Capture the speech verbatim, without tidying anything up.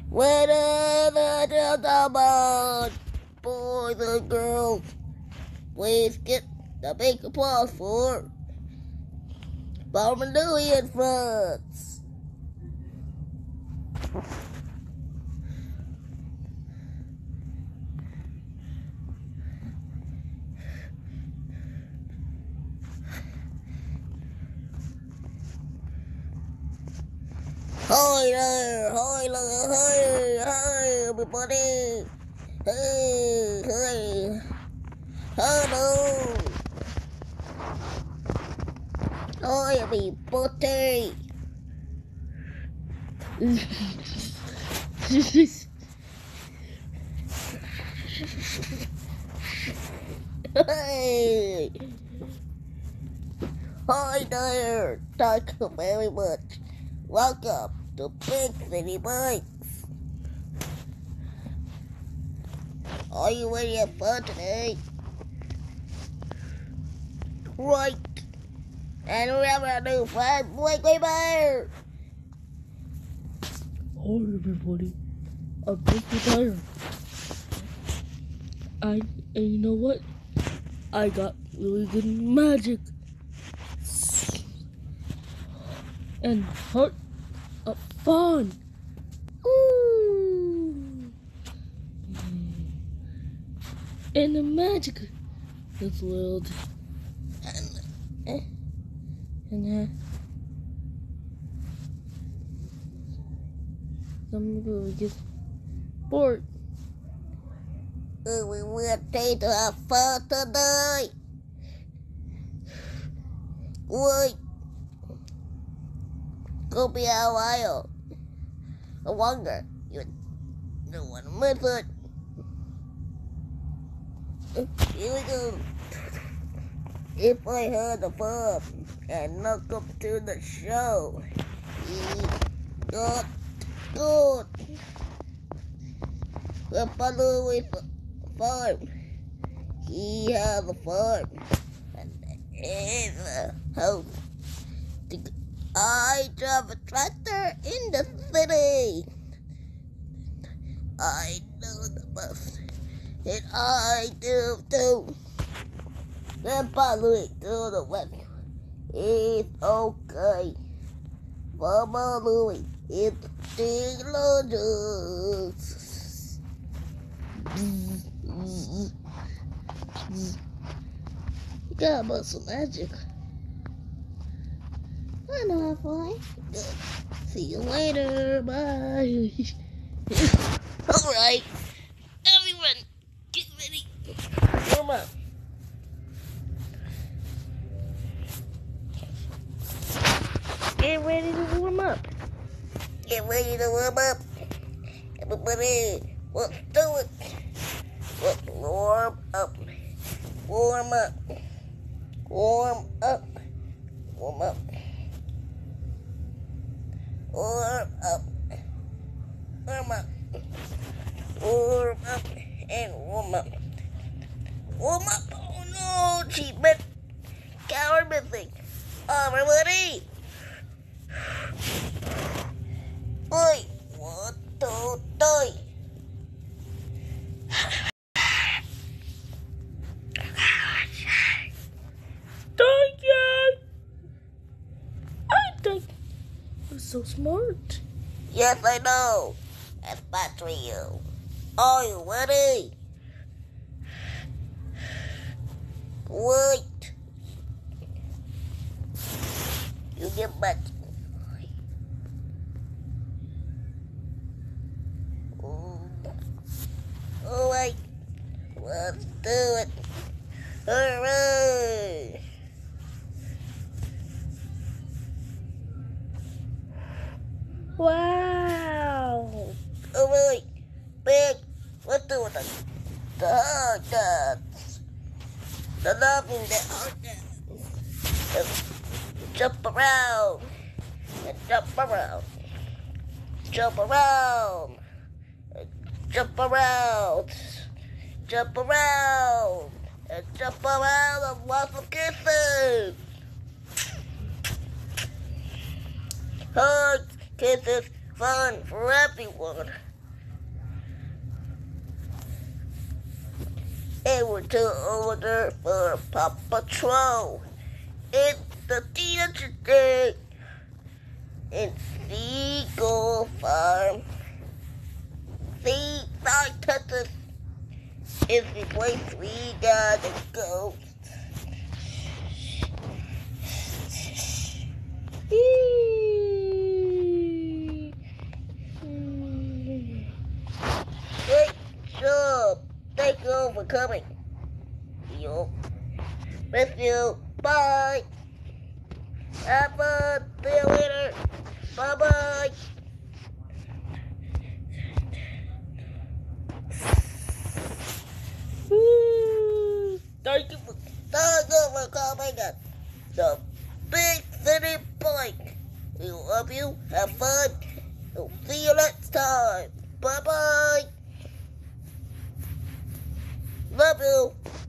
Whenever gentlemen, boys and girls, please get the big applause for Farmer Louie and friends. Hi there, hi there, hi, hi everybody. Hey, hey, hello. Hi everybody. Hey. Hi there, thank you very much. Welcome to Big City Bikes. Are you ready to have fun today? Right. And remember our new friend, Louie Bear. Hi everybody, I'm Big Bear. I, and you know what? I got really good magic. And heart of fun. Ooh. And the magic is world. And, eh, And uh, some people will get bored. uh, we will take to have fun today. Wait. Go be a while. No longer. You don't want to miss it. Here we go. If I heard the pub and welcome to the show, he got good. Grandpa Louie's farm. He has a farm and is a house. I drive a tractor in the city. I know the bus, and I do too. Grandpa Louie to the west. It's okay. Mama Louie, it's delicious. You got muscle magic. I know how fly. Good. See you later. Bye. Alright. Everyone, get ready. Warm up. Get ready to warm up. Get ready to warm up. Everybody, let's do it. Let's warm up. Warm up. Warm up. Warm up. Warm up. Warm up. Warm up. And warm up. Warm up. Oh no, achievement. Coward missing. Everybody. Oi. One, two, three. Thank you. I think you're so smart. Yes, I know. That's bad for you. Are you ready? Wait. You get back. All right. Let's do it. Hooray. Wow. All right. Big. Let's do it. The hard dance. The loving the hard dance. Jump around. And jump around. Jump around. And jump around. Jump around. And jump around and lots of kisses. Hugs, kisses, fun for everyone. and we're too older for Paw Patrol. It's the teenager day in Seagull Farm. See, I touches is the place we gotta go. Great job. Thank you for coming. You. Miss you. Bye. Have fun. See you later. Bye bye. Thank you for, thank you for coming at the Big City Bike. We love you. Have fun. We'll see you next time. Bye bye. Love you.